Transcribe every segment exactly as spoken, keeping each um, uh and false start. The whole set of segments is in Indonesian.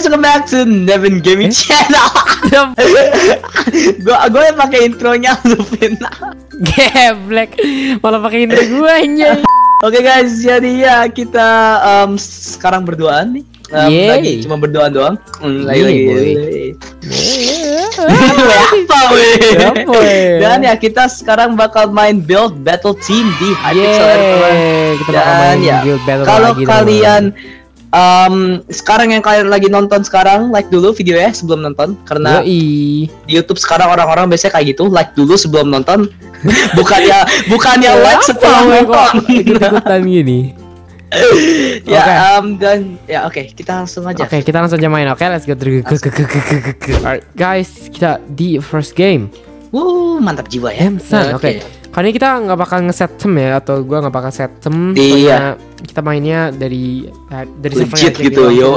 guys, welcome back to Nevin Gaming Channel. Gua gua yang pakai intronya Lupin. Geblek. Malah pakai intro gua aja. Oke guys, jadi ya kita um, sekarang berduaan nih. Um, lagi cuma berduaan doang. Hmm, lagi lagi. Apa weh? Dan ya kita sekarang bakal main build battle team di Hypixel ya teman. Kita bakal main ya, build battle kalau lagi, kalian Um, sekarang yang kalian lagi nonton sekarang, like dulu videonya sebelum nonton. Karena Yoi. di YouTube sekarang orang-orang biasanya kayak gitu, like dulu sebelum nonton. Bukannya bukannya like setelah nonton. Ikut-ikutan gini. Ya Okay. um, dan ya oke okay, kita langsung aja. Oke, okay, kita langsung aja main. Oke, okay, let's go. Alright, guys, kita di first game. Wuh, mantap jiwa ya. Oke. Okay. Kali ini kita nggak bakal ngeset tem ya, atau gua nggak bakal set tem. Iya. Kita mainnya dari dari legit servernya gitu, yo.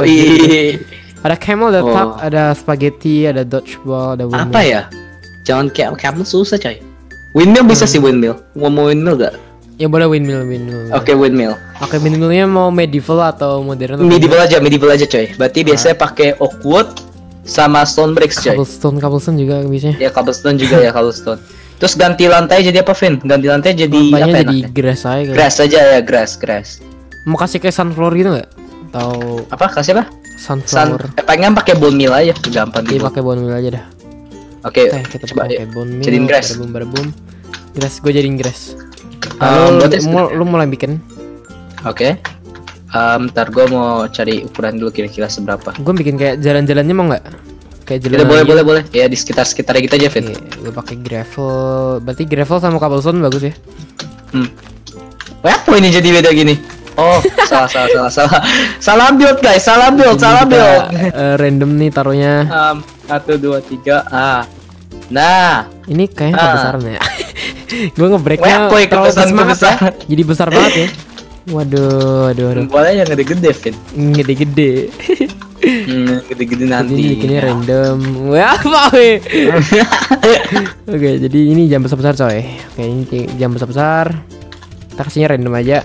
Ada camel, ada Oh. tap, ada spaghetti, ada dodgeball, ada windmill. Apa ya? Jangan kayak camel susah coy. Windmill bisa Hmm. sih windmill. Mau mau windmill gak? Ya boleh windmill, windmill. Oke okay, windmill. Oke, windmillnya mau medieval atau modern? Medieval aja, medieval aja coy. Berarti biasanya pakai oak wood sama stone bricks coy. Cobblestone, cobblestone juga biasanya. Ya cobblestone juga ya cobblestone. Terus ganti lantai jadi apa, Vin? Ganti lantai jadi Lantainya apa? jadi enaknya? grass aja kayak. Grass aja ya, grass, grass. Mau kasih kayak sunflower gitu nggak? Atau Apa? Kasih apa? Sun, sunflower? eh, pengen pakai bone meal aja, gampang Iya, gitu. pakai bone meal aja dah. Oke, Oke, kita coba pakai ya. bone meal. Jadiin grass. Boom, boom. Grass, gue jadiin grass. Um, Lalu berarti- lu, lu mulai bikin. Oke. Um, ntar gue mau cari ukuran dulu kira-kira seberapa. Gue bikin kayak jalan-jalannya mau nggak? Kayak jalan. Kita boleh, boleh, boleh. Ya di sekitar-sekitar gitu aja, Vin. Gue pakai gravel. Berarti gravel sama cobblestone bagus ya? Hmm. Wah, apa ini jadi beda gini? Oh, salah, salah, salah, salah. Salah build guys, salah build, Jadi salah kita, build. eh, random nih taruhnya. Um, satu, dua, tiga, ah. Nah, Ini kayaknya Ah. kebesaran ya. Gue ngebreaknya Wah, boy, terlalu kebesaran, semangat ya. kebesaran. Jadi besar banget ya. Waduh, waduh, waduh. bolanya yang gede-gede, Vin. Gede-gede. Hmm, gede-gede nanti. Ini bikinnya random. Wah, apa weh? Oke, jadi ini jam besar-besar coy. Oke, ini jam besar-besar. Kita kasihnya random aja.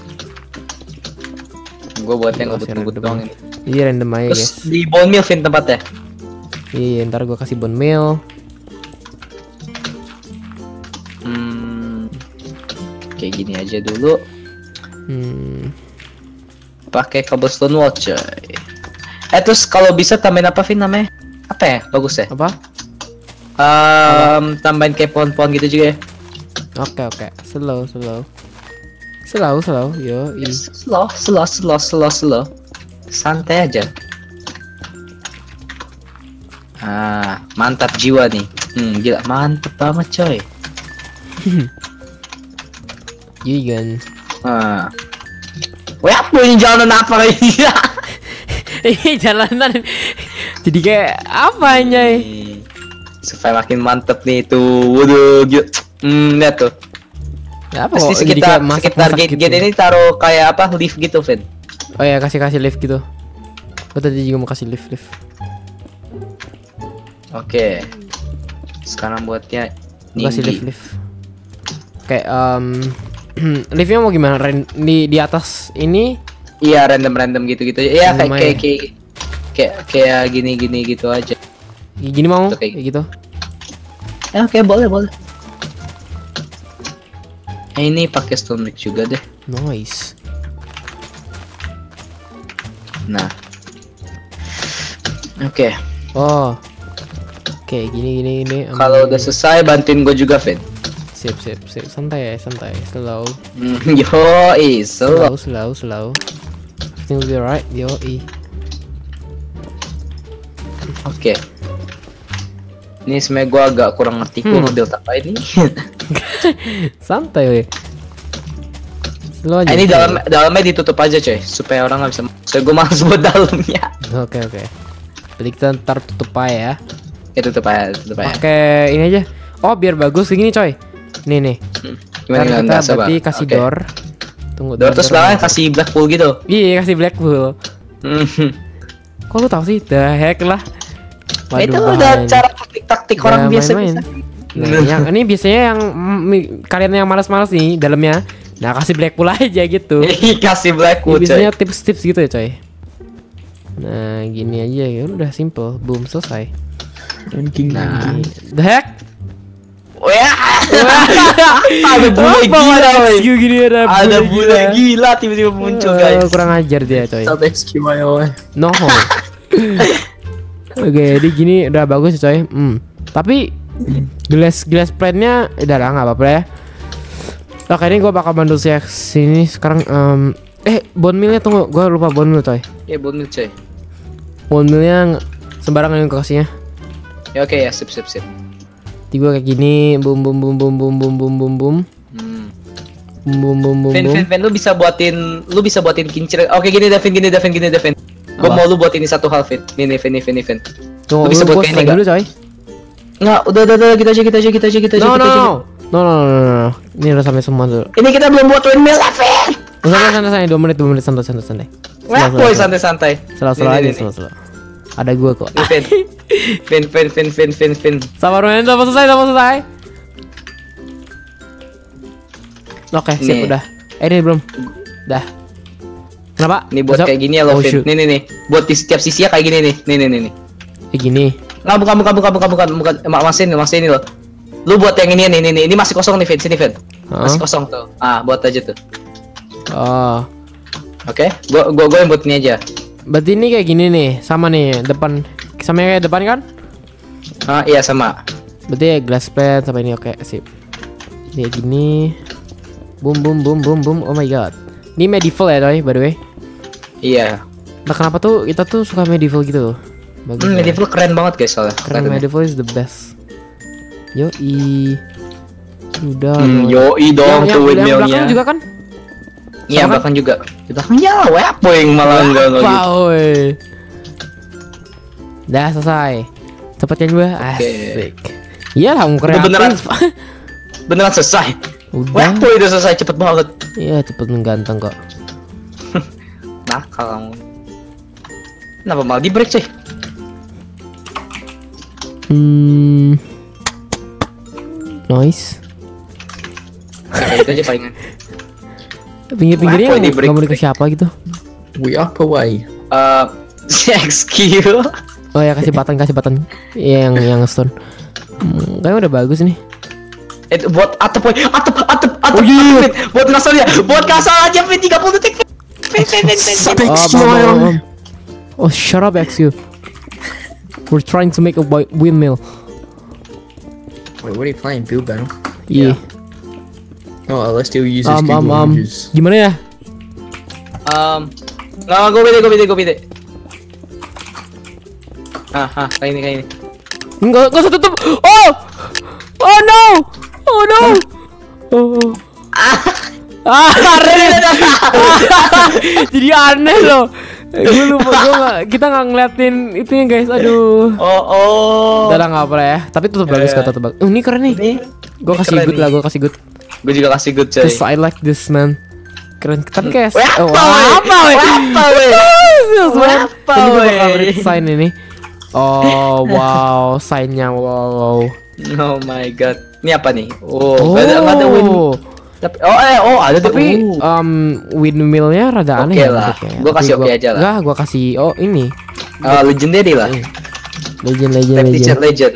Gue buatnya Gua ngebut kasih ngebut random. doang ini. Iya, random aja Terus guys. di bone meal, Vin, tempatnya. Iya, ntar gue kasih bone meal. Hmm, kayak gini aja dulu. Hmm. Pakai cobblestone wall, coy. Eh, terus kalau bisa tambahin apa, Vin, namanya? Apa ya? Bagus ya? Apa? Um, tambahin kayak pohon-pohon gitu juga ya. Oke, oke. Slow, slow. Slow, slow. Yo, i. Slow, slow, slow, slow, slow. Santai aja. Ah, mantap jiwa nih. Hmm, gila, mantap banget, coy. Yugan. Ah. Wah, apa ini jalanan apa ini? Ini jalanan. Jadi kayak apa anjay? Supaya makin mantep nih tuh. Waduh, gila. Hmm, lihat tuh. Ya, apa Pasti kok jadi sekitar kayak masak-masak sekitar gate, gitu. gate ini taruh kayak apa? Leaf gitu, Vin. Oh ya, kasih-kasih lift gitu. Gue tadi juga mau kasih lift lift. Oke. Sekarang buatnya Gua kasih lift tinggi. lift. Kayak um, liftnya mau gimana? Ren di di atas ini? Iya, random-random gitu-gitu. Iya, kayak Random kayak aja. kayak kayak kayak gini-gini gitu aja. Gini mau? Tuh, kayak Kayak gitu. Ya, oke, boleh, boleh. Eh, ini pakai stone brick juga deh. Nice. Nah. Oke. Oh. Oke, gini gini gini. Um, Kalau udah selesai bantuin gue juga, Vin. sip sip sip santai ya, santai. Slow. Hmm, yo, Slow, slow. slow, slow. Everything will be alright. Yo, i. Oke. Ini sebenarnya gue agak kurang ngerti gue Hmm. nge-build apa ini. Santai weh. Slow aja. Eh, ini dalam dalamnya ditutup aja, coy, supaya orang nggak bisa. Soalnya gue males buat dalamnya. Oke oke. Berarti kita ntar tutup aja ya. Ya tutup aja, tutup aja. Pakai ini aja. Oh biar bagus gini coy. Nih nih. Gimana Ntar gimana? kita Nggak sabar. berarti kasih Oke. door. Tunggu. Door terus belakang kasih black pool gitu. Iya kasih black bull. Hmm. Kok lu tahu sih? The heck lah. Itu bahaya udah nih. cara taktik-taktik Jangan orang biasa main-main. bisa. Nah, yang ini biasanya yang mm, kalian yang malas-malas nih dalamnya. Nah kasih black pool aja gitu. Kasih black Ini pool, coy. biasanya tips-tips gitu ya coy. Nah, gini aja ya udah simple, boom selesai. Ranking Nah, the heck? Wah, ada bule gila, woy. Gini ada bule Ada bule gila. gila tiba-tiba muncul, Eh, guys. kurang ajar dia, coy. Sub X Q Y O. No. Oke, jadi gini udah bagus coy. Hmm. Tapi glass glass plate-nya udah lah nggak apa-apa ya. Oke, ini gua bakal bantu si X sini sekarang. em, eh, bone meal-nya tunggu, gua lupa bone meal coy. Ya bonus coy. Bone meal-nya nge- sembarangan yang kasihnya. Ya oke ya, sip sip sip. Tiga kayak gini, boom boom boom boom boom boom boom boom boom. Hmm. Boom boom boom boom Vin, boom. Vin, Vin, lu bisa buatin, lu bisa buatin kincir. Oke gini Devin, gini Devin, gini Devin. Gue Apa? mau lu buat ini satu hal, Vin. Nih nih, Vin, nih Vin, nih Vin. Tunggu, Lu bisa gua buat kayak selesai ini dulu coy. Nggak, udah udah udah kita aja kita aja kita aja kita aja. No kita no aja. no. No no no no no. Ini udah sampai semua dulu. Ini kita belum buat windmill lah, Vin. Santai santai santai dua menit dua menit santai santai santai. Wah, boy santai-santai. Selalu Nih, selalu nih, aja nih, selalu selalu. Ada gua kok. nih, Vin. Vin, Vin, Vin, Vin, Vin, Vin. Sabar men, udah mau selesai, udah mau selesai. Oke, siap Nih. udah. Eh ini belum. Dah. Kenapa? Nih buat Siap? kayak gini ya lo, Oh, Vin. shoot. Nih nih nih. Buat di setiap sisinya kayak gini nih. Nih nih nih nih. Kayak gini. Nggak, bukan bukan bukan bukan bukan bukan Mak- masih ini masih ini loh. Lu buat yang ini nih nih nih. Ini masih kosong nih, Vin. Sini, Vin. Masih Hah? kosong tuh. Ah, buat aja tuh. Oh. Oke, gua gua gua yang buat ini aja. Berarti ini kayak gini nih, sama nih depan, sama yang kayak depan kan? Ah, iya sama. Berarti ya glass plate sama ini oke, sip. Kayak gini. Boom boom boom boom boom. Oh my god. Ini medieval ya, coy, by the way. Iya. Nah, kenapa tuh kita tuh suka medieval gitu? Bagus. Hmm, ya. medieval keren banget guys soalnya. Karena Keren. medieval is the best. Yoi. Udah. Hmm, loh. yoi dong yang, tuh yang, yang windmillnya. belakang juga kan? Iya, sama kan? belakang juga. Di belakangnya weh apa yang malah enggak enggak gitu. Wow. Dah selesai. Cepet kan gua? Oke. Asik. Iya lah, mau Udah kreatif. beneran. Beneran selesai. Weh Udah. apa udah selesai cepet banget. Iya, cepet mengganteng kok. Nakal kamu. Kenapa malah di break cuy? Hmm. Nice. Kayak itu aja palingan. Pinggir-pinggirnya Wah, kok ini nggak break- mau dikasih apa gitu? We up away. Eh, X Q. Oh ya, kasih button, kasih button. Iya, yang yang stone. Hmm, kayaknya udah bagus nih. Itu buat atap woy. Atap atap atap. Oh, iya. Fit. Buat kasar ya. Buat kasar aja Fit tiga puluh detik. Fit. Fit, Fit, Fit, Fit, Fit. Oh, bam, bam, bam. Oh, shut up, X U. We're trying to make a wi- windmill. Wait, what are you playing? Build battle? Iya. Oh, let's still use this Um, um, Google um. Images. Gimana ya? Um, nggak gue beda gue beda gue beda. Ah, ah, kayak ini kayak ini. Enggak, enggak usah tutup. Oh! Oh no! Oh no! Oh. oh. Ah, aneh. Jadi aneh loh. Gue lupa, gue nggak, kita nggak ngeliatin itunya guys. Aduh. Oh oh. Udah lah, nggak apa ya. Tapi tutup bagus, Eh. kata tutup bagus. Oh, ini keren nih. Ini Gue kasih keren good nih. lah, gue kasih good. gue juga kasih good coy. Cause I like this man. Keren. Tapi kayak Weh, oh, apa, weh? apa weh? Apa, weh? Feels, man. Apa, Ini gue weh? bakal read sign ini. Oh wow, signnya wow. Oh my god. Ini apa nih? Oh, Oh, nggak ada nggak ada win. Tapi oh eh oh ada tuh. tapi Uh. um, windmillnya rada aneh Oke ya lah. bentuknya. Gua Tapi kasih oke aja lah. Enggak, gua kasih oh ini Ah, legendary lah. legend legend Step teacher legend. legend.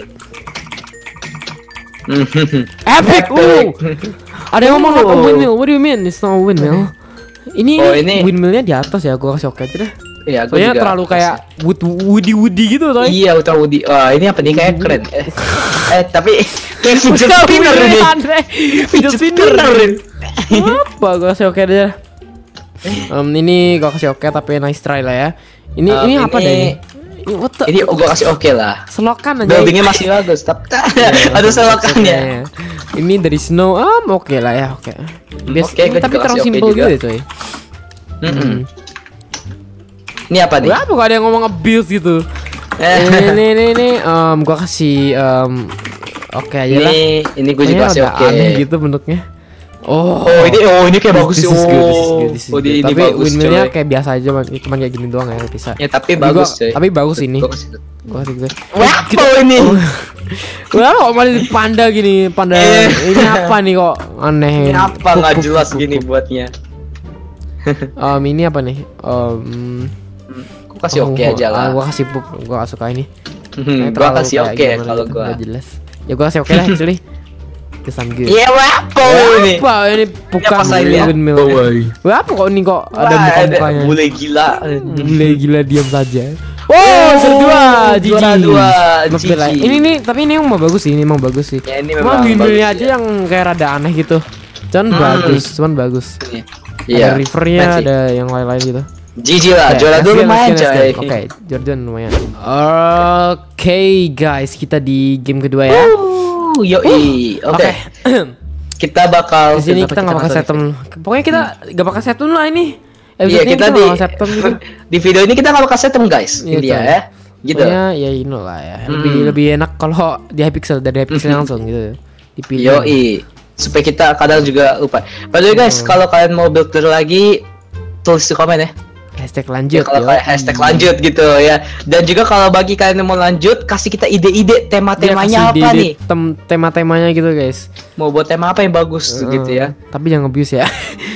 Epic. Uh. Ada yang ngomong apa Oh. windmill? What do you mean? It's not a windmill. Ini, Oh, ini- windmillnya di atas ya. Gua kasih oke aja deh. Iya, gua Soalnya juga terlalu kasih. kayak wood woody woody gitu toy. Iya, Ultra Woody. Wah, ini apa nih kayak keren. Eh, eh tapi kayak fidget Udah, spinner windmill ini. aneh. Fidget spinner. ini. Apa gua kasih oke aja. Um, ini gua kasih oke tapi nice try lah ya. Ini Um, ini apa ini- deh ini? Ini what the- Ini gua kasih oke lah. selokan aja. Buildingnya masih bagus, tapi ada selokannya. Iya. Ini dari snow, ah oke lah ya, oke. Bias, oke, gua tapi juga terlalu kasih oke simple juga. gitu coy. Mm-mm. Ini apa nih? Berapa kok ada yang ngomong abuse gitu? Eh, ini ini ini, ini um, gua kasih um, oke aja lah. ini ini gue juga Kayaknya kasih rada oke. aneh gitu bentuknya. Oh, Oh ini oh ini kayak bagus this sih. is good, this is Oh, good, this is oh, good. ini Tapi bagus windmillnya coy. kayak biasa aja, man. Cuman kayak gini doang ya bisa. Ya tapi Tapi bagus gua- coy. Tapi bagus ini. Gua kasih good. Gua kasih gue. Wah, apa ini? Wah, kok malah di panda gini, panda. Eh. Ini apa nih kok aneh? Ini apa nggak jelas gini buatnya? Um, ini apa nih? Um, Kok kasih oke Oh, aja ah, lah. Gua kasih pup, gua gak suka ini. Hmm, Kayak gua terlalu kasih kayak oke gimana kalau gitu, gua. nggak jelas. Ya gua kasih oke lah actually. Cause I'm good. Iya, apa ini? Apa ini bukan apa saya lihat? windmill. Away. Wah, apa kok ini kok ada Wah, muka-mukanya? bule gila. Bule gila diam saja. Oh, berdua, Gigi. Juara dua, Maaf, Gigi. Bella. Ini nih, tapi ini emang bagus sih, ini emang bagus sih. Ya, ini Cuma memang windmillnya bagus, aja yang kayak rada aneh gitu. Cuman Hmm. bagus, cuman bagus. Iya. Ada rivernya, keren sih. ada yang lain-lain gitu. Gigi lah, Oke, juara let's dulu go, let's lumayan go, let's go. coy. Oke, Jordan lumayan. Oke guys, kita di game kedua ya. Uh, yoi. Oke. Kita bakal Di sini kenapa kita nggak bakal nonton setem. Pokoknya kita nggak bakal setem lah ini. Iya, Episode kita nggak di bakal setem gitu. di video ini kita nggak bakal setem guys. Iya, Intinya coy. ya. Gitu. Pokoknya ya ini lah ya. Lebih Hmm. lebih enak kalau di Hypixel dari Hypixel langsung gitu. Dipilih. Yoi. Supaya kita kadang juga lupa. By the way guys, Hmm. kalau kalian mau builder lagi tulis di komen ya. Hashtag Ya, lanjut. kalau yo. kayak hashtag lanjut gitu ya. Dan juga kalau bagi kalian yang mau lanjut, kasih kita ide-ide Dia tema-temanya kasih apa ide-ide nih? tem- tema-temanya gitu guys. Mau buat tema apa yang bagus Heeh. gitu ya. Tapi jangan abuse ya.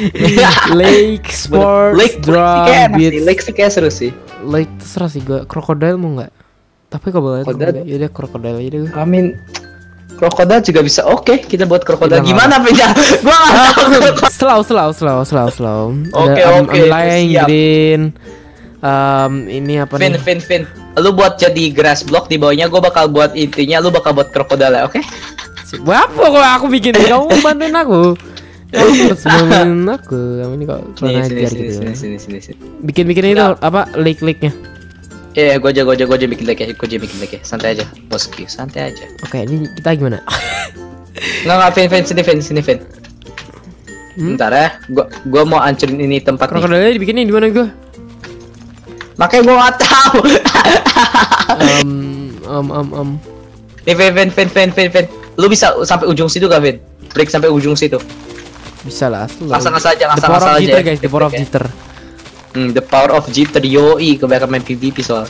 Lake Sports Lake, Lake sih Drum kayak enak sih. Beats. Lake sih kayak seru sih. Lake terserah sih gue. Crocodile mau nggak? Tapi kalau boleh Crocodile? ya udah crocodile aja deh. I mean, krokodil juga bisa oke. Kita buat krokodil Tidak gimana beda? Gua nggak tahu. Slow, slow, slow, slow, slow. Oke, Ada, um, oke, underlying siap. green. Um, ini apa Vin, nih? Vin, Vin. Lu buat jadi grass block di bawahnya. Gue bakal buat intinya. Lu bakal buat krokodil ya, oke? Apa kok aku bikin? Kamu bantuin aku. Kamu harus bantuin aku. Kamu ini kok kurang Nih, sini, ajar sini, gitu. sini, sini, sini, sini. Bikin-bikin itu apa? Lake-lake-nya. Iya, gue aja, gue aja, gue aja bikin lagi ya. Gue aja bikin lagi ya. Santai aja, bosku. Santai aja. Oke, ini kita gimana? Nggak, nggak, Vin, Vin, sini, Vin, sini, Vin. Hmm? Bentar ya. Gua, gua mau hancurin ini tempat nih. Krokodilnya dibikinin di mana gua? Makanya gua nggak tahu. Um, um, um, um. Nih, Vin, Vin, Vin, Vin, Vin, Vin. Lu bisa sampai ujung situ gak, Vin? Break sampai ujung situ. Bisa lah. slow. Ngasal-ngasal aja, The power ngasal-ngasal of aja. jitter ya. guys, the power of Break ya. jitter. Hmm, the power of jitter, yoi. Kebanyakan main PvP soal.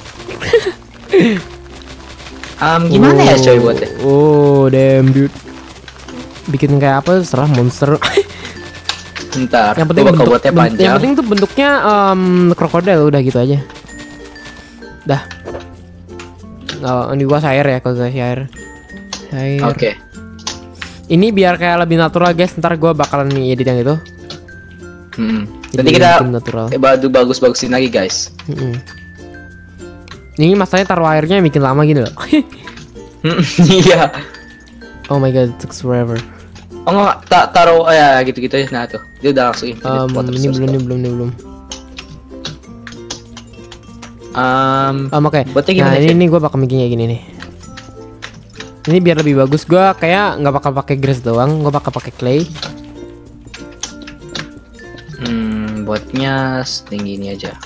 Um, gimana ya coy buatnya? Oh, damn dude. Bikin kayak apa? Serah monster. Bentar, yang penting gua bakal bentuk, buatnya ben- panjang. yang penting tuh bentuknya um, krokodil udah gitu aja. Dah. Nggak, ini gua share ya kalau gua share. Share. Oke. Ini biar kayak lebih natural guys. Ntar gua bakalan nih edit yang itu. Hmm. Jadi Nanti kita bikin natural. eh, badu bagus-bagusin lagi guys. Mm-mm. Ini masalahnya taruh airnya bikin lama gitu loh. Iya. Oh my god, it took forever. Oh enggak, tak taruh oh, ya gitu-gitu aja. Nah tuh, dia udah langsung infinite Um, water ini source belum, tuh. ini belum, ini belum. Um, Um, Oke. Buatnya Nah gimana, ini, Vin? ini gue bakal bikin kayak gini nih. Ini biar lebih bagus. Gue kayak nggak bakal pakai grass doang. Gue bakal pakai clay. Hmm, buatnya setinggi ini aja.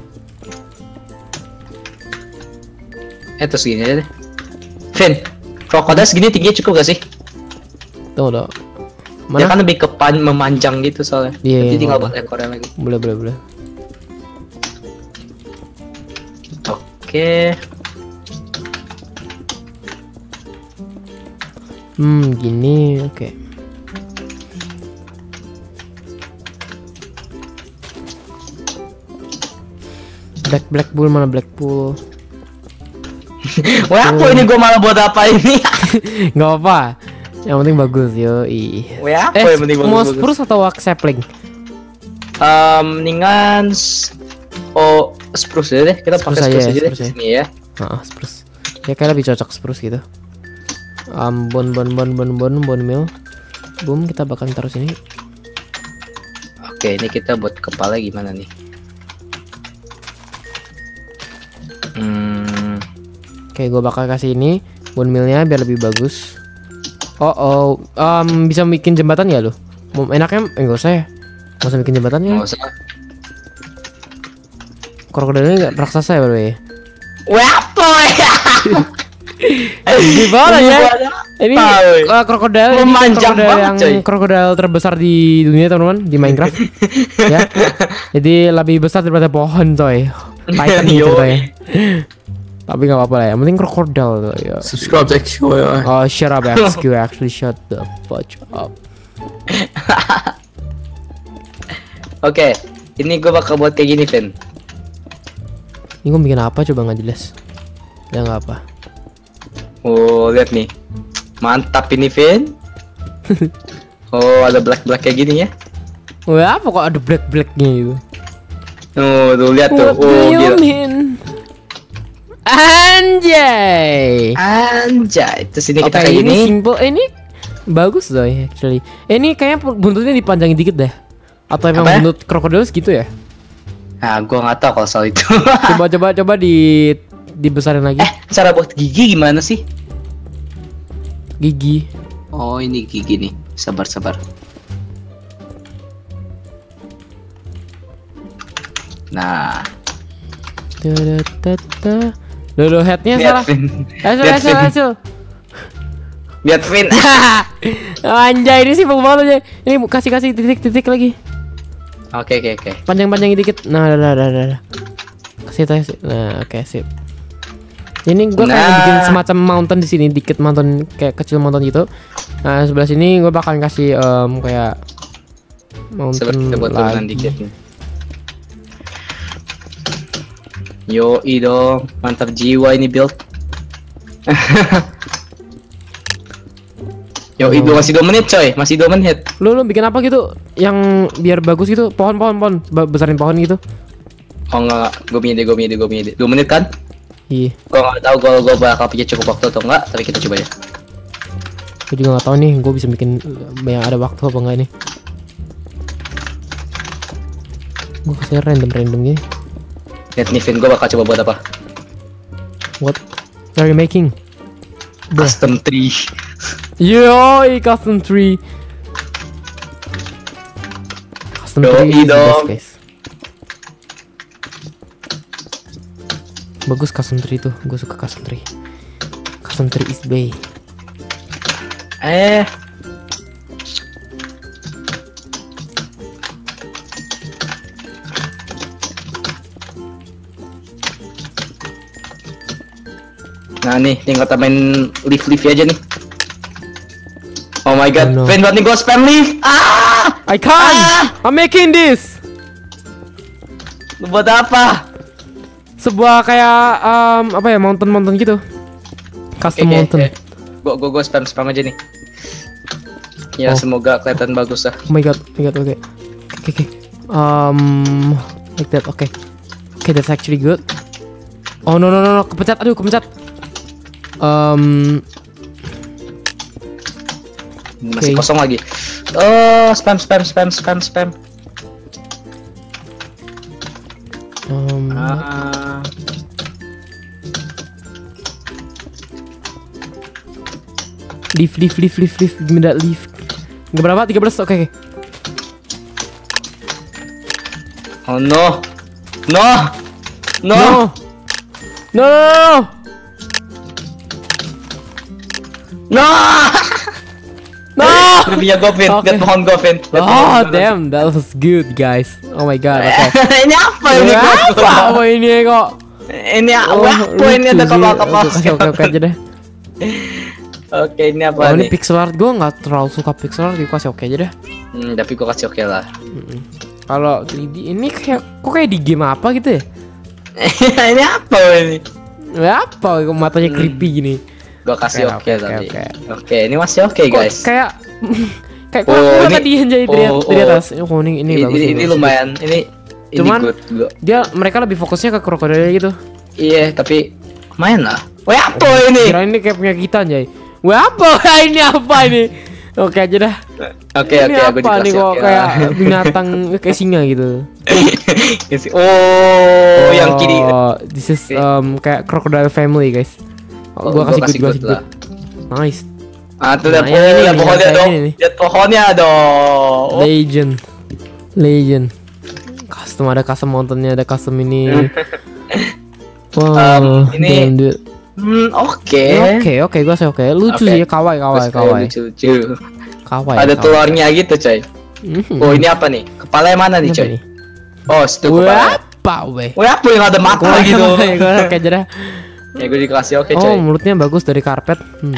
Eh terus gini aja deh. Vin, krokodil segini tingginya cukup gak sih? Tunggu dong. Dia Mana? kan lebih ke pan memanjang gitu soalnya. Iya, Jadi iya, tinggal apa. buat ekornya lagi. Boleh, boleh, boleh. Oke. Hmm, gini, oke. Black Black Bull mana Black Bull? Wah, apa ini gua malah buat apa ini? Nggak apa. Yang penting bagus yo. Ih. Wah, apa Eh, yang penting mau bagus-bagus? spruce atau wax sapling? Um, mendingan s- oh spruce aja deh. Kita Spruce pakai aja spruce ya, aja deh spruce ya. sini ya. Ah, spruce. Ya kayak lebih cocok spruce gitu. Um, bon bon bon bon bon bon meal. Boom, kita bakal taruh sini. Oke, ini kita buat kepala gimana nih? Hmm, Oke, gue bakal kasih ini bone mealnya biar lebih bagus. Oh oh, um, bisa bikin jembatan ya lo? Mau enaknya eh, enggak usah ya? Nggak usah bikin jembatan ya? nggak usah. Krokodilnya nggak raksasa ya bro ya? Wah, apa ya? Gimana ya? Ini Tahu. uh, krokodil ini Memanjang krokodil banget, yang coy. krokodil terbesar di dunia teman-teman di Minecraft. Ya. Jadi lebih besar daripada pohon coy. Titan nih Yo. ceritanya. Tapi nggak apa-apa lah ya. Yang penting krokodil tuh ya. Subscribe to X Q I. Oh shut up X Q actually shut the fuck up. Oke, ini gue bakal buat kayak gini, Vin. Ini gue bikin apa coba nggak jelas. Ya nggak apa. Oh lihat nih, mantap ini Vin. Oh ada black black kayak gini ya. Wah apa kok ada black blacknya itu? Oh tuh lihat tuh. What do Oh you gila. mean? Anjay. Anjay, terus ini kita Oke, kayak ini gini. simple. Eh, ini bagus loh ya actually. Eh, ini kayaknya buntutnya dipanjangin dikit deh. Atau emang Apa ya? buntut krokodil segitu ya? Nah, gua nggak tahu kalau soal itu. Coba coba coba di dibesarin lagi. Eh, cara buat gigi gimana sih? Gigi. Oh, ini gigi nih. Sabar, sabar. Nah, Tadadada. Loh, loh, headnya lihat salah. Vin. Hasil, Lihat hasil, Vin. hasil. Lihat Vin. Anjay, ini simpel banget aja. Ini kasih kasih titik-titik lagi. Oke, oke, oke. Panjang-panjangin dikit. Nah, dah, dah, dah, dah. Kasih kasih. Nah, oke, sip. Ini gua kayak Nah. bikin semacam mountain di sini, dikit mountain kayak kecil mountain gitu. Nah, sebelah sini gua bakal kasih em, kayak mountain Seperti kita buat turunan lagi. dikit nih. Yoi dong, mantap jiwa ini build. Yoi, Oh. masih dua menit coy, masih dua menit. Lu lu bikin apa gitu yang biar bagus gitu? Pohon-pohon pohon, Ba- besarin pohon gitu. Oh enggak, gue punya ide, gue punya ide, gue punya ide. Dua menit kan? Iya. Gue nggak tahu kalau gue bakal punya cukup waktu atau enggak, tapi kita coba ya. Gue juga nggak tahu nih, gue bisa bikin banyak ada waktu apa enggak ini. Gue kasih random-random gini. Lihat nih Vin, gue bakal coba buat apa? What are you making? Bruh. Custom tree. Yoi, custom tree. Custom Yoi tree is the best, dong. guys. Bagus custom tree tuh, gue suka custom tree. Custom tree is bay. Eh, nah nih, tinggal tambahin leaf-leaf aja nih. Oh my god, Oh no. Vin, buat nih gue spam leaf. Ah, I can't. I'm making this. lu buat apa? Sebuah kayak um, apa ya mountain mountain gitu. Custom mountain. Gue gue gue spam spam aja nih. Ya Oh. semoga kelihatan bagus lah. Oh my god, oh my god, oke, oke, oke. Um, like that, oke, oke, that's actually good. Oh no no no, no. Kepencet, aduh kepencet. Um, Masih Oke. kosong lagi. Oh, spam spam spam spam spam. um, Ah. leaf, leaf, leaf, leaf, leaf, give me that leaf. Nggak berapa? tiga belas, oke, oke. Oh no. No. No. No, no, no, No. no, no. Lebihnya Govin, Oke. lihat pohon Govin. Lihat pohon Oh Govin. damn, that was good guys. Oh my god, oke. Ini apa ini? Apa apa ini kok? Ini apa? Oh, Apa ini lucu ada sih. kapal-kapal? Oke, kasih oke oke aja deh. Oke, ini apa Oh ini nih? pixel art, gue nggak terlalu suka pixel art, gue kasih oke aja deh. Hmm, tapi gua kasih oke lah. Mm-mm. Kalau tiga D ini kayak kok kayak di game apa gitu ya? Ini apa ini? Ya apa? Kok matanya creepy gini? Gua kasih Oke, oke oke, tadi. oke. Oke, ini masih oke Kok guys. kayak kayak Oh, kurang kurang ini- tadi yang jadi dari, oh, dari oh. atas. Oh ini ini, Ini, bagus. ini, ini ini bagus. lumayan. Ini ini Cuman- good. Gua- Dia mereka lebih fokusnya ke krokodilnya gitu. Iya, tapi lumayan lah. Wah, apa ini? Kira ini kayak punya kita anjay. Wah apa? ini apa ini? Oke aja dah. Oke, ini oke, aku apa nih dikasih kok oke kayak lah. binatang kayak singa gitu. Kasih- Oh, yang kiri. Oh, this is um, kayak crocodile family guys. Oh, gua kasih good, gua kasih lah. good. Nice. Ah, tuh Nah, lihat yang ini pohonnya, lihat nih, pohonnya yang dong. kayak ini nih. Lihat pohonnya dong. Oh, Legend. Legend. Custom ada custom mountainnya, ada custom ini. Wow, Um, ini- damn, dude. Hmm, oke. Oke, oke, gua sih oke. Lucu Oke. sih, kawaii, kawaii, Terus kayak kawaii. lucu-lucu. Kawaii. Ada kawaii. telurnya gitu, coy. Mhm. Oh, ini apa nih? Kepala yang mana nih, Apa coy? nih? Oh, situ Wah, kepala. apa weh? Wah, apa yang ada mata Gua gitu? gua oke aja dah. Ya gue dikasih oke, Oh, coy. mulutnya bagus dari karpet. Hmm.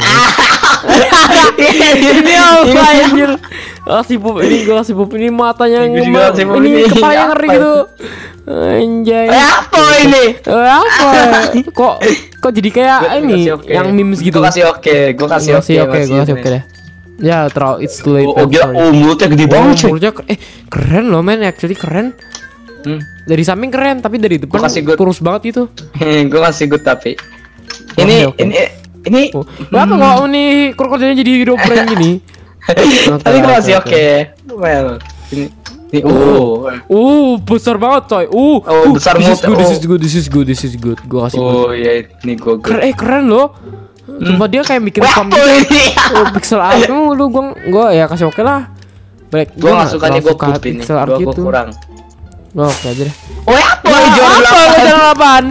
Ini Ini apa anjir? Ah, si pup ini gua si pup ini matanya Ini gua juga ngembang. si Pup Ini ini. kepalanya Apa ngeri itu? gitu. Anjay. Eh, apa ini? Eh, apa? Kok kok jadi kayak Gua- gua ini kasih oke. yang memes gitu. Gua kasih oke, gua kasih Gua oke. oke, gua kasih oke deh. Ya, terlalu it's too late. Oh, oh, man, gila, sorry. oh, mulutnya gede Oh, banget, cuy. mulutnya ke- eh keren loh men, actually keren. Hmm. Dari samping keren, tapi dari depan kasih good. kurus banget gitu. Gua kasih good tapi. Ini oke. ini ini Oh, kenapa kok ini krokodilnya jadi hero prank gini? Oke, tapi gua oke, kasih oke. oke. Well, ini ini oh. Uh, besar banget coy. Uh, Oh, uh, besar this is mulut. good, this Oh. is good, this is good, this is good. Gua kasih good. Oh iya, ini gua good. Keren, eh keren loh. Cuma dia kayak bikin Wah, farm apa ini? oh, pixel art lu, lu gua, gua ya kasih oke lah. Baik, Gua nggak suka nih, gua suka good ini. pixel art Gua gua gitu. kurang. Gua oke aja deh. Oh, apa Wah, ini juara apa lu delapan? juara delapan?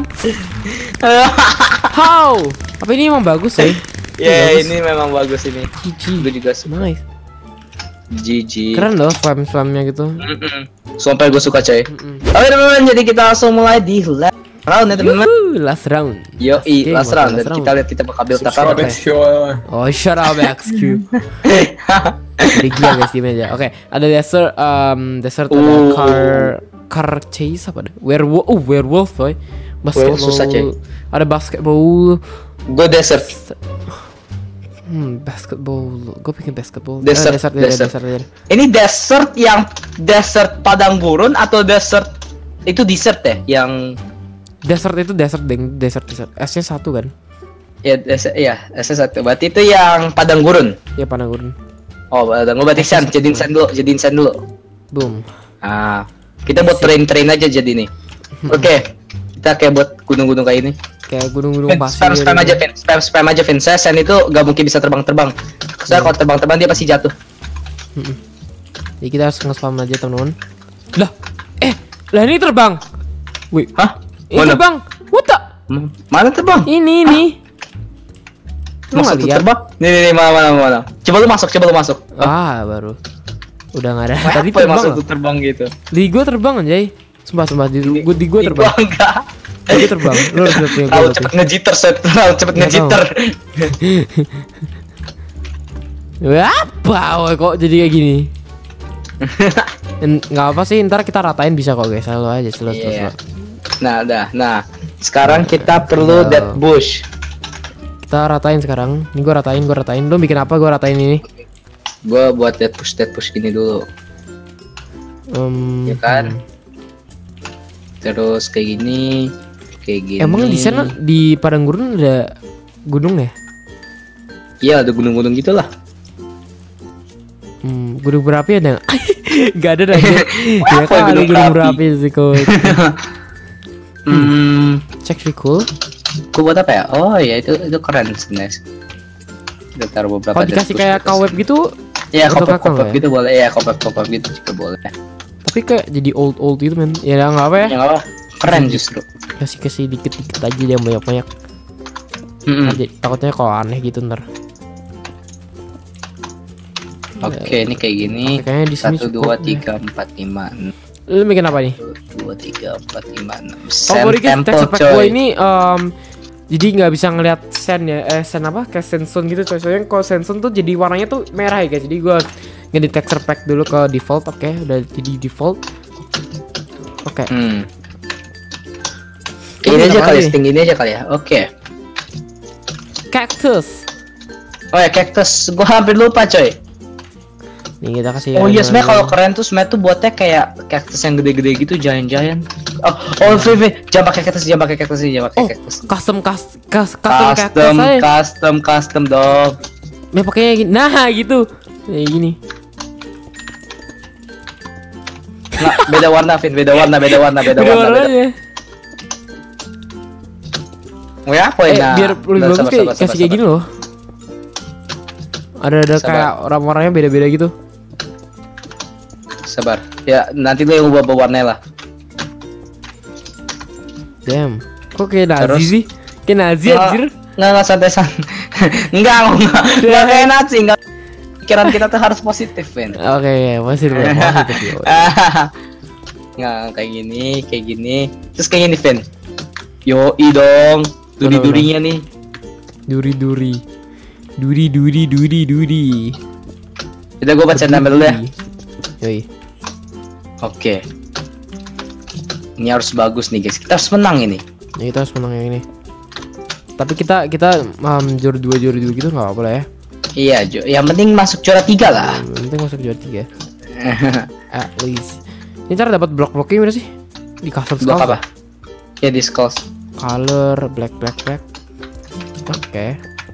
How? Apa ini emang bagus ya? Ya, ini memang bagus ini. G G. Gua juga suka. Nice. G G. Keren loh swam-swamnya gitu. Mm-mm. Sampai gue suka coy. Mm-mm. Oke teman-teman, jadi kita langsung mulai di last round ya teman-teman. Yuhu, last round. Yo, Oke, last buat round last dan round. kita lihat kita bakal build apa. Subscribe Oke. and share. Oh, shut up, X Q. Jadi gila guys di meja. Oke, ada desert, um, desert ada Uh. car, car chase apa deh? Werewolf, oh werewolf, boy. Basketball. susah, cuy. Ada basketball. Gue desert. Hmm, basketball. Gue bikin basketball. Desert, Eh, desert, desert. desert, desert, desert. Ini desert yang desert padang gurun atau desert itu desert ya? Yang Desert itu desert, deng, desert, desert. S-nya satu kan? ya desert ya, S satu. Berarti itu yang padang gurun. Ya panah gurun. Oh, padang gurun berarti sand. Jadiin sand dulu, jadiin sand dulu. Boom. Ah, kita buat train-train aja jadi nih. Oke. Kita kayak buat gunung-gunung kayak ini. Kayak gunung-gunung Vin, pasir. spam spam aja Vin, spam spam aja Vin. Saya sand itu gak mungkin bisa terbang-terbang. Saya kalau terbang-terbang dia pasti jatuh. Jadi kita harus nge-spam aja teman-teman. Lah, eh, lah ini terbang. Wih, Hah? ini Mana? terbang. What the? Hmm, Mana terbang? Ini ini. Lu Masuk nggak tuh lihat? terbang? Nih nih nih mana mana mana. Coba lu masuk, coba lu masuk. Ah, baru. Udah nggak ada. Wah, Tadi apa yang terbang. masuk loh. tuh terbang gitu? Di gua terbang anjay. Sumpah sumpah di gua di gua terbang. Gua enggak. Di gua terbang. Lu harus lihat punya gua. Terlalu berarti. cepet ngejiter, Seth. Terlalu cepet Nggak ngejiter. Wah, apa woy, kok jadi kayak gini? En- Nggak apa sih, ntar kita ratain bisa kok guys. Selalu aja, selalu Iya. selalu. Nah, dah. Nah, sekarang kita perlu Nah. dead bush. Kita ratain sekarang. Ini gua ratain, gua ratain. Lu bikin apa? Gua ratain ini. Gua buat dead push, dead push gini dulu. Um, Ya kan? Terus kayak gini, kayak gini. Emang di sana di padang gurun ada gunung ya? Iya, ada gunung-gunung gitulah. Hmm, gunung berapi ada nggak? Gak ada lagi. Ya Apa kali gunung gunung berapi? berapi sih kok. Hmm, Check really cool. gua buat apa ya? Oh ya itu itu keren sebenarnya. Kita taruh beberapa. Kalau dikasih dead kayak push. kaweb gitu, Ya untuk kopep kakak kopep nggak ya? gitu boleh. Ya kopep kopep gitu juga boleh. tapi kayak jadi old old gitu men. Ya nggak apa ya? Ya nggak apa. Keren justru. Kasih kasih dikit dikit aja dia banyak banyak. Mm-mm. Takutnya kalau aneh gitu ntar. Oke, ini kayak gini. Kayaknya di sini Satu, cukup dua, deh. tiga, empat, lima, enam. Lu bikin apa nih? Dua, tiga, empat, lima, enam. Oh, Sand gue dikit temple, texture pack coy. gue ini um, jadi nggak bisa ngeliat sand ya, eh sand apa? Kayak sandstone gitu coy. Soalnya kalau sandstone tuh jadi warnanya tuh merah ya guys. Jadi gue ngedit texture pack dulu ke default. Oke, udah jadi default. Oke. Hmm. Ini Ini aja apa kali, nih? setinggi ini aja kali ya. Oke. Cactus. Oh ya, cactus. Gua hampir lupa, coy. Nih kita kasih. Oh iya, animasi. sebenarnya kalau keren tuh sebenarnya tuh buatnya kayak cactus yang gede-gede gitu, giant-giant. Oh, oh, Vivi, jangan pakai cactus, jangan pakai cactus, jangan pakai Oh, cactus. custom custom custom cactus Custom, aja. custom, custom dong. Ya pakainya gini. Nah, gitu. Kayak gini. Nah, beda warna, Vin, beda warna, beda warna, beda Beda warna. warna Beda. aja. Oh ya, apa Eh, ya? Nah, biar lebih nah, bagus sabar, kayak sabar, kasih sabar, kayak gini sabar. loh. Ada ada Sabar. kayak orang-orangnya beda-beda gitu. Sabar. Ya, nanti lu yang ubah warnanya lah. Damn. Kok kayak Nazi Terus? sih? Kayak Nazi Nggak- anjir. Nggak, nggak santai santai. Enggak, enggak, enggak kayak Nazi, enggak. Pikiran kita tuh harus positif, Vin. Oke, masih dulu. Positif ya. Nggak, kayak gini, kayak gini. Terus kayak gini, Vin. Yoi dong. Duri-durinya nih. Duri-duri. Duri-duri duri-duri. Udah gue baca nama dulu ya. Yoi. Oke. Ini harus bagus nih guys. Kita harus menang ini. Ini kita harus menang yang ini. Tapi kita kita um, juara dua juara dua gitu nggak apa-apa lah ya. Iya, Jo. Yang penting masuk juara tiga lah. Yang penting masuk juara tiga. At least. Ini cara dapat blok-bloknya mana sih? Di custom Blok skulls apa? Ya di skulls. Color black black black. Oke. Okay.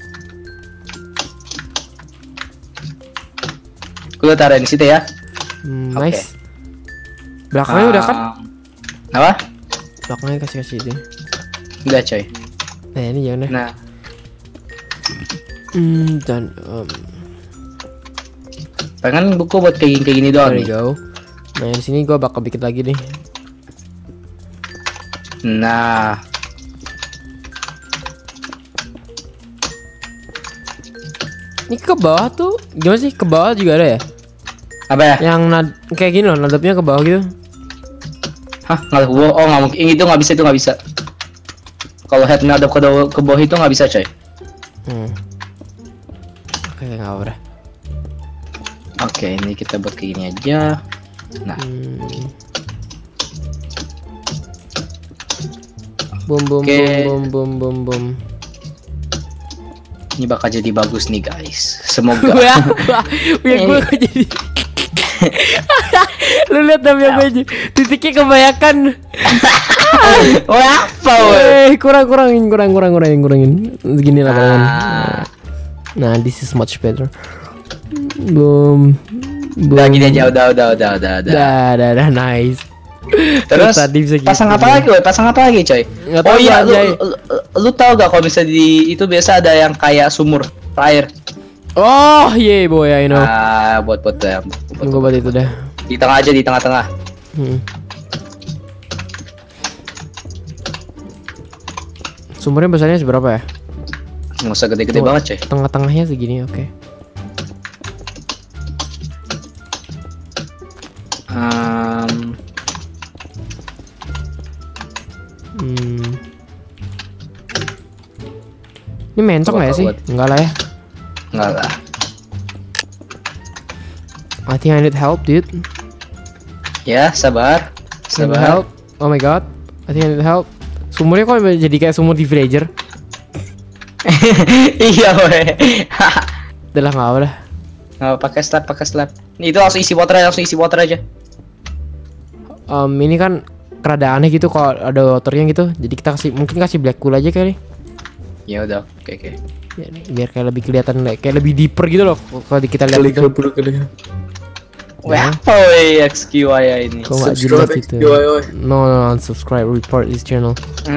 Gue taruh di situ ya. Hmm, Oke. nice. Belakangnya udah kan? Apa? Belakangnya kasih kasih ini. Udah coy. Nah ini jangan deh. Nah, Hmm, dan um, pengen buku buat kayak gini kayak gini doang there you nih. go. Nah di sini gua bakal bikin lagi nih. Nah, Ini ke bawah tuh gimana sih? Ke bawah juga ada ya? apa ya? Yang nad kayak gini loh, nadapnya ke bawah gitu. Hah? Nggak, gua, oh nggak mungkin. Itu nggak bisa, itu nggak bisa. Kalau head ngadep ke bawah, ke bawah itu nggak bisa coy. Hmm. Oke, nggak apa-apa dah. Oke, ini kita buat kayak gini aja. Nah, Hmm. Boom boom Oke. boom boom boom boom. ini bakal jadi bagus nih guys. Semoga. Gue apa? Punya gue kok jadi. Lu lihat namanya gue aja. Titiknya kebanyakan. Wah, apa weh? Eh, kurang kurangin kurang kurang kurangin kurangin. Segini lah kalian. Ah. Nah, this is much better. Boom. Boom. Udah gini aja, udah, udah, udah, udah, udah. Dah, dah, dah, nice. Terus Tadi bisa gitu. pasang apa lagi, weh? Pasang apa lagi, coy? Nggak Oh tahu, iya, lu, anjay. lu, lu tau gak kalau misalnya di itu biasa ada yang kayak sumur air. Oh, yeah boy, I know. Ah, buat buat ya. Buat, Gue buat itu dah. di tengah aja, di tengah-tengah. Hmm. Sumurnya besarnya seberapa ya? Nggak usah gede-gede Tuh, banget, coy. Tengah-tengahnya segini, oke. Um, Hmm. Ini mencong Coba nggak ya sih? buat. Enggak lah ya. enggak lah. I think I need help, dude. Ya, sabar. I need Sabar. help. Oh my god. I think I need help. Sumurnya kok jadi kayak sumur di villager? Iya, weh. Udah lah, nggak apa dah. Nggak, pakai slab, pakai slab. Itu langsung isi water aja, langsung isi water aja. Um, ini kan rada aneh gitu kalau ada waternya gitu. Jadi kita kasih mungkin kasih black cool aja kali. Ya udah, oke oke. Biar, biar kayak lebih kelihatan kayak lebih deeper gitu loh kalau di- kita lihat Kali gitu. kali kali. Wah, apa weh X Q Y ya ini? Kok nggak Subscribe jelas itu? X Q Y Y. No, no, unsubscribe, report this channel.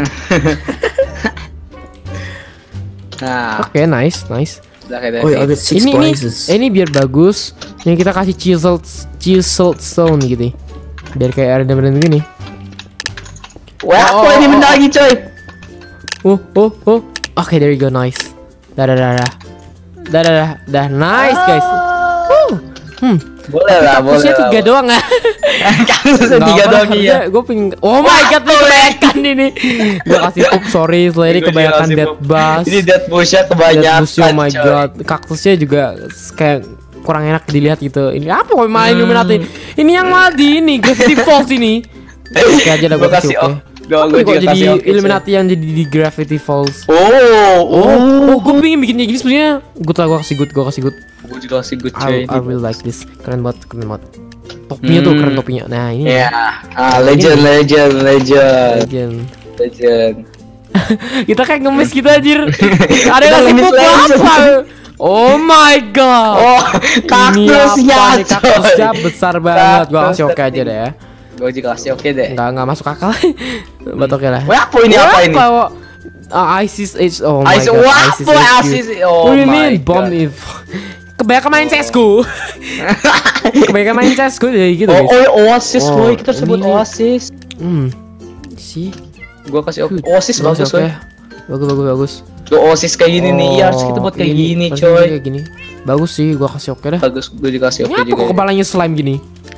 Nah, Oke, nice, nice. udah kayak Oh, I tadi. got six Ini ini blazes. ini biar bagus. Yang kita kasih chiseled chiseled stone gitu. Biar kayak ada bener gini. Wah, Oh, apa ini oh, benda oh. lagi, coy? Oh, oh, oh. Oke, there you go, nice. Dah, dah, dah, dah. Dah, dah, dah, dah, nice guys. Woo. Hmm. Boleh lah, boleh. Kaktusnya tiga doang ya. Kaktusnya tiga doang iya. Gue ping. Oh my god, lu kebanyakan ini. Gue kasih poop, sorry, setelah ini Gua juga kebanyakan kasih dead poop. bass. Ini dead bushnya Dead kebanyakan. bush, oh my coy. god. Kaktusnya juga kayak kurang enak dilihat gitu. Ini apa kok malah Illuminati? Ini yang malah di ini Gravity Falls ini. Oke aja dah, gue Gua kasih kasih oke. oke. Gua- Apa gua kok juga jadi kasih oke, coy. Illuminati yang jadi di Gravity Falls? Oh, Oh, oh. oh, gue pengen bikin kayak gini sebenarnya. Good lah, gue kasih good, gue kasih good. Gue juga kasih good I, coy. I really like this. Keren banget, keren banget. Topinya tuh Hmm. keren topinya. Nah ini. Ya, ah, legend, legend, legend, Legend. legend. Kita kayak ngemis gitu anjir. Ada Kita yang ngasih ngemis foto legend. apa? Oh my god. Oh, Ini kaktusnya, apa nih? Kaktusnya coy. besar banget. Gua Kaktus kasih oke aja tertinggi. deh ya. Gue juga kasih oke deh. Enggak enggak masuk akal. Buat oke lah. Wah, apa ini apa ini? Wo? Ah, ISIS Age. Oh my Ice, god. wah, ISIS apa H Q. ISIS? Oh What do you my mean bomb God. if kebanyakan main C S G O. Kebanyakan main C S G O jadi gitu Oh, guys. oh, Oasis, Oh, boy. Kita sebut ini- Oasis. Hmm. Sih. Gua kasih oke. Good. Oasis bagus, oke. boy. Bagus bagus bagus. Tuh Oasis kayak gini nih, iya harus kita buat kayak ini, gini, harus coy. kayak gini. Bagus sih, gua kasih oke dah. Bagus, gue juga kasih Ini oke apa juga. kok kepalanya slime gini?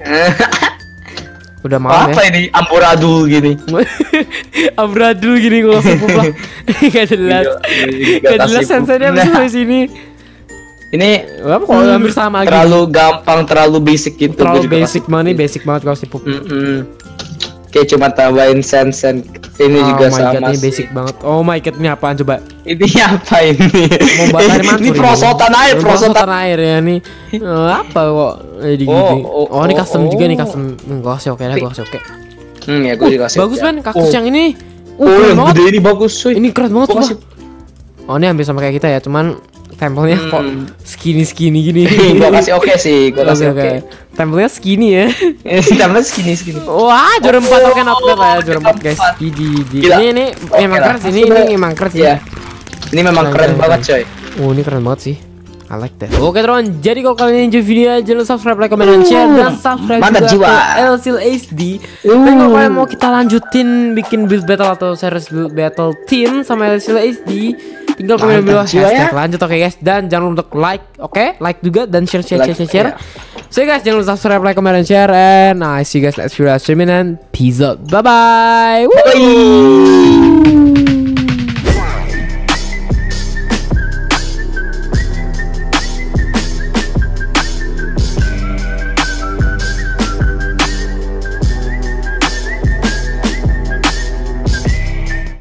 Udah malam Apa ya. ini amburadul gini? Amburadul gini gua kasih pup lah. Gak jelas. Gak Gak jelas sensornya apa sih di sini. Ini Apa kok hampir sama gitu. terlalu gampang, terlalu basic gitu. Terlalu gua juga basic kasih- banget nih, basic banget kalau kasih pup. Mm-mm. Kayak cuma tambahin sen-sen. Ini Oh juga my sama god, ini sih. basic banget. Oh my god, ini apaan coba? Ini apa ini? Mau bakar mancur Ini perosotan air, Ini perosotan. air ya nih. Eh, apa kok jadi Oh, gini? oh, Oh, ini oh, custom juga nih oh. custom. Hmm, Gua kasih oke lah, gua kasih oke. Hmm, ya gue juga kasih. Bagus men, kaktus Oh. yang ini. Uh, Oh, keren yang banget. gede ini bagus, cuy. Ini keren banget Gua coba. kasih- Oh, ini hampir sama kayak kita ya, cuman tempelnya kok Hmm. skinny-skinny gini. Gua kasih oke sih, gua kasih Oke, oke. Tempelnya skinny ya. Tambah segini segini. Wah, juara empat oke not bad lah ya, juara empat guys. Empat. Idi, idi. Gila. Ini ini Oke emang lah. keren sih, ini ini emang keren sih. Iya. Ini memang Keren, keren keren, banget, keren. coy. Oh, ini keren banget sih. I like that. Oke teman, jadi kalau kalian enjoy video jangan lupa subscribe, like, comment, dan share, dan subscribe Mantap juga jiwa. ke L C L H D. Dan kalau kalian mau kita lanjutin bikin build battle atau series build battle team sama L C L H D, tinggal komen di bawah Mantap jiwa ya. hashtag lanjut oke guys. Dan jangan lupa untuk like, oke, like juga dan share share Like, share share. ya. So guys, jangan lupa subscribe, like, comment, dan share. And I see you guys next video streaming and peace out. Bye bye. Bye.